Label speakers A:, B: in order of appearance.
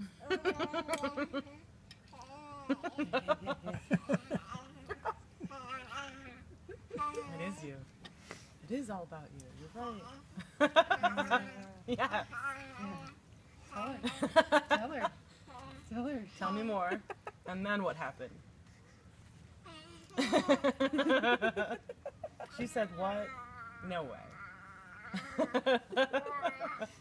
A: It is you. It is all about you. You're right. Yeah.
B: Tell her. Tell her. Tell her.
A: Tell me more. And then what happened? She said, what? No way.